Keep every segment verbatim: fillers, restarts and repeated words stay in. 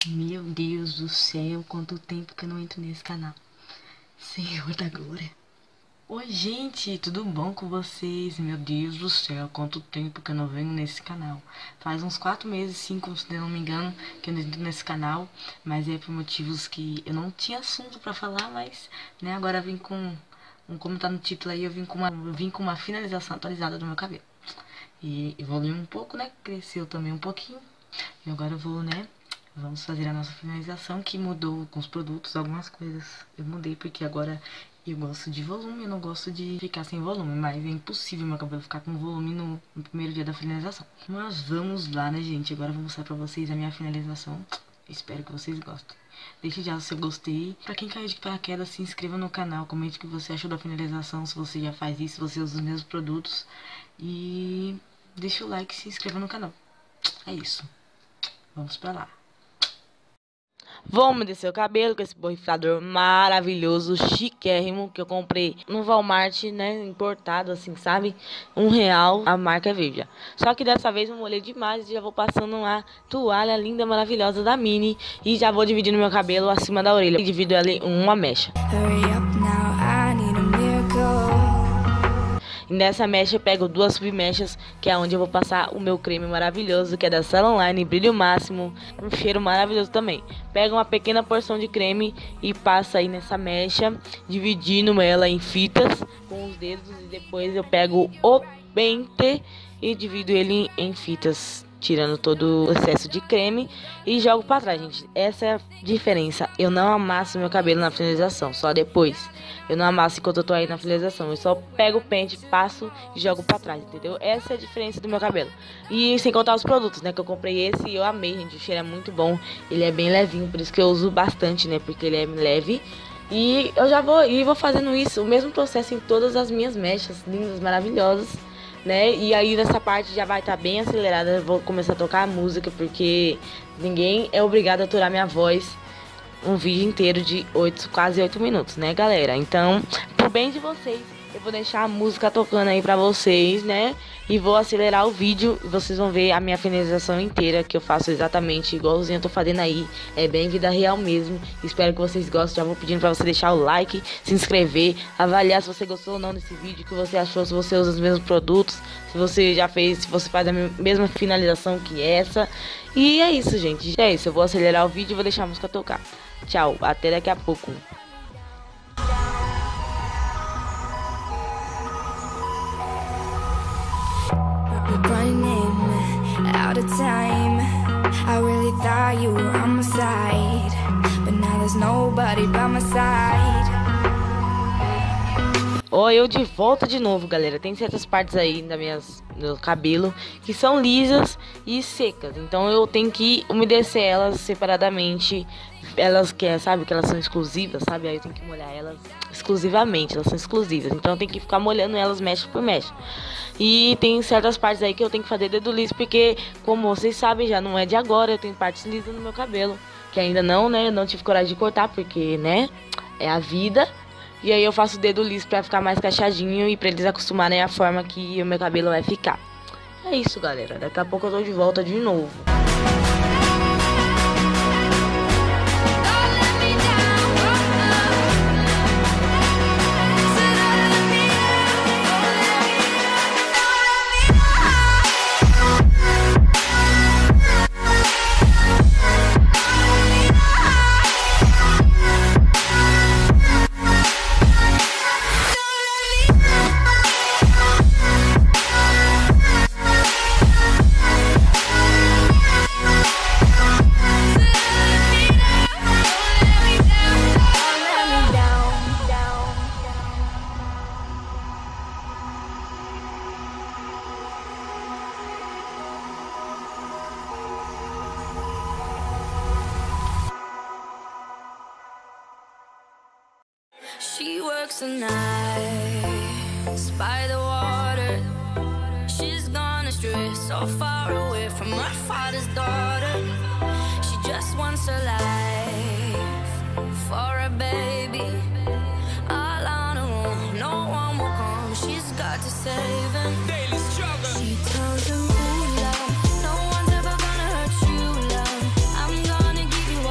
Meu Deus do céu, quanto tempo que eu não entro nesse canal. Senhor da glória. Oi, gente, tudo bom com vocês? Meu Deus do céu, quanto tempo que eu não venho nesse canal. Faz uns quatro meses, cinco, se não me engano, que eu não entro nesse canal. Mas é por motivos que eu não tinha assunto pra falar, mas, né, agora eu vim com, como tá no título aí, eu vim com uma, eu vim com uma finalização atualizada do meu cabelo. E evoluiu um pouco, né, cresceu também um pouquinho. E agora eu vou, né, vamos fazer a nossa finalização, que mudou com os produtos, algumas coisas eu mudei, porque agora eu gosto de volume, eu não gosto de ficar sem volume, mas é impossível meu cabelo ficar com volume no, no primeiro dia da finalização. Mas vamos lá, né, gente, agora eu vou mostrar pra vocês a minha finalização, espero que vocês gostem. Deixe já o seu gostei. Pra quem caiu de paraquedas, se inscreva no canal, comente o que você achou da finalização, se você já faz isso, se você usa os mesmos produtos. E deixa o like e se inscreva no canal. É isso. Vamos pra lá. Vou umedecer o cabelo com esse borrifador maravilhoso, chiquérrimo, que eu comprei no Walmart, né, importado assim, sabe? Um real, a marca é Veja. Só que dessa vez eu molhei demais e já vou passando uma toalha linda, maravilhosa da Mini. E já vou dividindo meu cabelo acima da orelha. E divido ela em uma mecha. E nessa mecha eu pego duas submechas, que é onde eu vou passar o meu creme maravilhoso, que é da Salon Line, brilho máximo, um cheiro maravilhoso também. Pego uma pequena porção de creme e passa aí nessa mecha, dividindo ela em fitas com os dedos, e depois eu pego o pente e divido ele em fitas, tirando todo o excesso de creme e jogo pra trás, gente. Essa é a diferença. Eu não amasso meu cabelo na finalização, só depois. Eu não amasso enquanto eu tô aí na finalização. Eu só pego o pente, passo e jogo pra trás, entendeu? Essa é a diferença do meu cabelo. E sem contar os produtos, né? Que eu comprei esse e eu amei, gente. O cheiro é muito bom. Ele é bem levinho, por isso que eu uso bastante, né? Porque ele é leve. E eu já vou, e vou fazendo isso, o mesmo processo em todas as minhas mechas lindas, maravilhosas, né? E aí nessa parte já vai estar tá bem acelerada. Eu vou começar a tocar a música, porque ninguém é obrigado a aturar minha voz um vídeo inteiro de oito, quase oito minutos, né, galera? Então, pro bem de vocês, eu vou deixar a música tocando aí pra vocês, né? E vou acelerar o vídeo e vocês vão ver a minha finalização inteira, que eu faço exatamente igualzinho eu tô fazendo aí. É bem vida real mesmo. Espero que vocês gostem. Já vou pedindo pra você deixar o like, se inscrever, avaliar se você gostou ou não desse vídeo, o que você achou, se você usa os mesmos produtos, se você já fez, se você faz a mesma finalização que essa. E é isso, gente. É isso. Eu vou acelerar o vídeo e vou deixar a música tocar. Tchau, até daqui a pouco. Running out of time, I really thought you were on my side, but now there's nobody by my side. Ó, eu de volta de novo, galera. Tem certas partes aí da minhas, do cabelo que são lisas e secas, então eu tenho que umedecer elas separadamente. Elas que sabe que elas são exclusivas, sabe? Aí eu tenho que molhar elas exclusivamente, elas são exclusivas, então eu tenho que ficar molhando elas mecha por mecha. E tem certas partes aí que eu tenho que fazer dedo liso, porque como vocês sabem, já não é de agora, eu tenho partes lisas no meu cabelo, que ainda não, né, eu não tive coragem de cortar, porque, né, é a vida. E aí eu faço o dedo liso pra ficar mais cacheadinho e pra eles acostumarem a forma que o meu cabelo vai ficar. É isso, galera, daqui a pouco eu tô de volta de novo. She works the nights by the water. She's gone astray, so far away from her father's daughter. She just wants a life for a baby. All on her own, no one will come. She's got to save him. Daily struggle. She tells him, ooh, love, no one's ever gonna hurt you, love. I'm gonna give you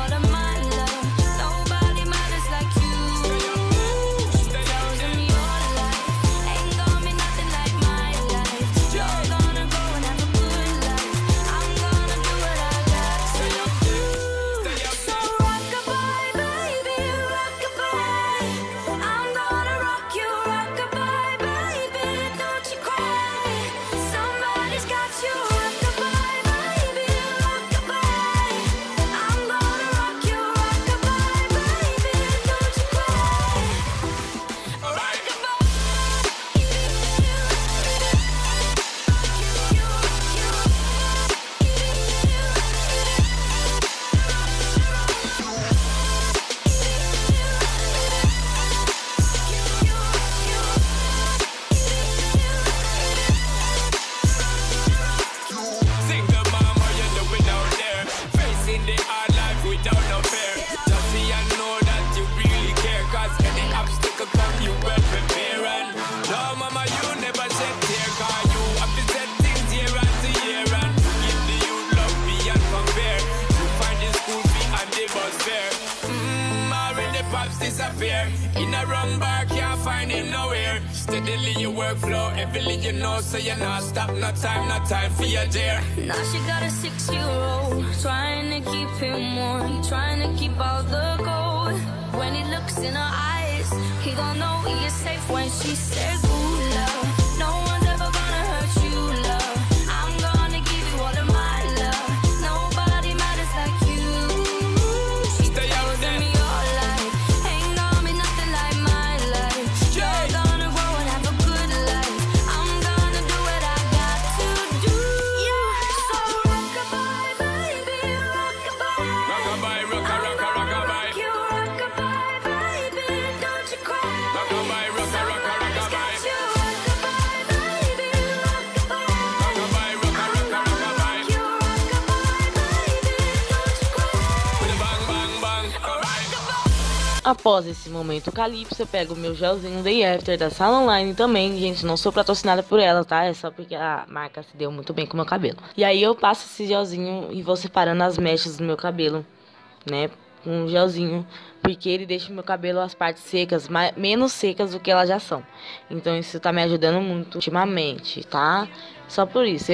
pops disappear. In a wrong bar, can't find him nowhere. Steadily your workflow, everything you know, so you're not stop, no time, no time for your dear. Now she got a six-year-old, trying to keep him warm, trying to keep all the gold. When he looks in her eyes, he don't know he is safe when she says, ooh, love, no one's ever gonna hurt you, love. I'm gonna give you all of my love. Nobody matters like you. She tells me your life ain't gonna be nothing like my life. You're gonna grow and have a good life. I'm gonna do what I got to do. Yeah, so rock-a-bye, baby, rock-a-bye. Rock-a-bye, rock-a, rock-a, rock-a-bye. You rock-a-bye, baby, don't you cry. Rock-a-bye, rock-a, rock-a, rock-a-bye. You rock-a-bye, baby, rock-a-bye. Rock-a-bye, rock-a, rock-a, rock-a-bye. You rock-a-bye, baby, don't you cry. With a bang, bang, bang, alright. Após esse momento Calypso, eu pego o meu gelzinho Day After da Salon Line também. Gente, não sou patrocinada por ela, tá? É só porque a marca se deu muito bem com o meu cabelo. E aí eu passo esse gelzinho e vou separando as mechas do meu cabelo, né? Com um gelzinho, porque ele deixa o meu cabelo as partes secas, mais, menos secas do que elas já são. Então isso tá me ajudando muito ultimamente, tá? Só por isso.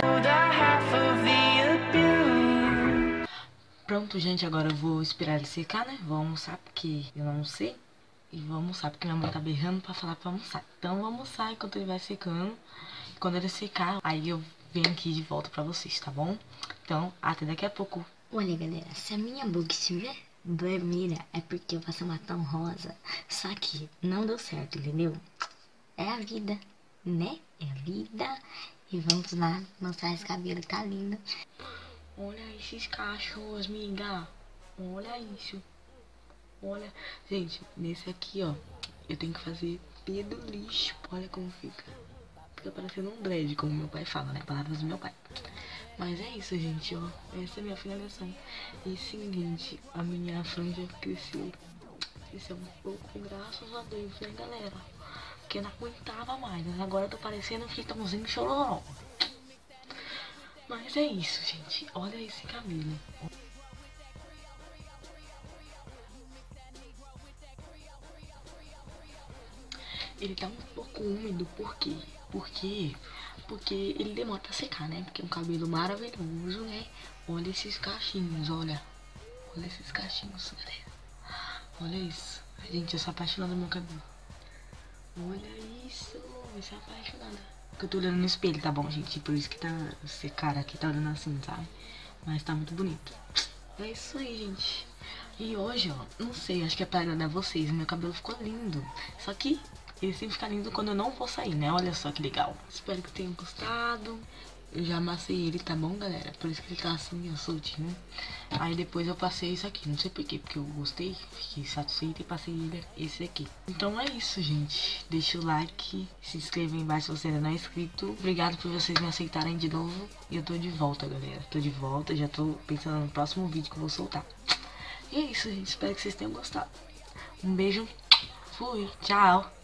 Pronto, gente, agora eu vou esperar ele secar, né? Vou almoçar porque eu não sei. E vou almoçar porque minha mãe tá berrando pra falar pra almoçar. Então vou almoçar enquanto ele vai secando. E quando ele secar, aí eu venho aqui de volta pra vocês, tá bom? Então, até daqui a pouco. Olha, galera, se a minha boca estiver vermelha é porque eu passei um batom rosa. Só que não deu certo, entendeu? É a vida, né? É a vida. E vamos lá mostrar esse cabelo que tá lindo. Olha esses cachorros, miga. Olha isso. Olha. Gente, nesse aqui, ó, eu tenho que fazer pé do lixo. Olha como fica. Fica parecendo um dread, como meu pai fala, né? Palavras do meu pai. Mas é isso, gente, ó. Essa é a minha finalização. E sim, gente, a minha franja cresceu. Cresceu um pouco, graças a Deus, né, galera? Porque eu não aguentava mais. Mas agora eu tô parecendo um fitãozinho chororó. Mas é isso, gente. Olha esse cabelo. Ele tá um pouco úmido, por quê? Por quê? Porque ele demora pra secar, né? Porque é um cabelo maravilhoso, né? Olha esses cachinhos, olha. Olha esses cachinhos, galera. Olha isso. Gente, eu sou apaixonada no meu cabelo. Olha isso. Eu sou apaixonada. Eu tô olhando no espelho, tá bom, gente? Por isso que tá... Esse cara aqui tá olhando assim, sabe? Mas tá muito bonito. É isso aí, gente. E hoje, ó, não sei, acho que é pra agradar vocês. Meu cabelo ficou lindo. Só que ele sempre fica lindo quando eu não vou sair, né? Olha só que legal. Espero que tenham gostado. Eu já amassei ele, tá bom, galera? Por isso que ele tá assim, ó, soltinho. Aí depois eu passei isso aqui, não sei porquê, porque eu gostei, fiquei satisfeita e passei ele, esse aqui. Então é isso, gente. Deixa o like, se inscreva aí embaixo se você ainda não é inscrito. Obrigado por vocês me aceitarem de novo. E eu tô de volta, galera. Tô de volta, já tô pensando no próximo vídeo que eu vou soltar. E é isso, gente. Espero que vocês tenham gostado. Um beijo. Fui. Tchau.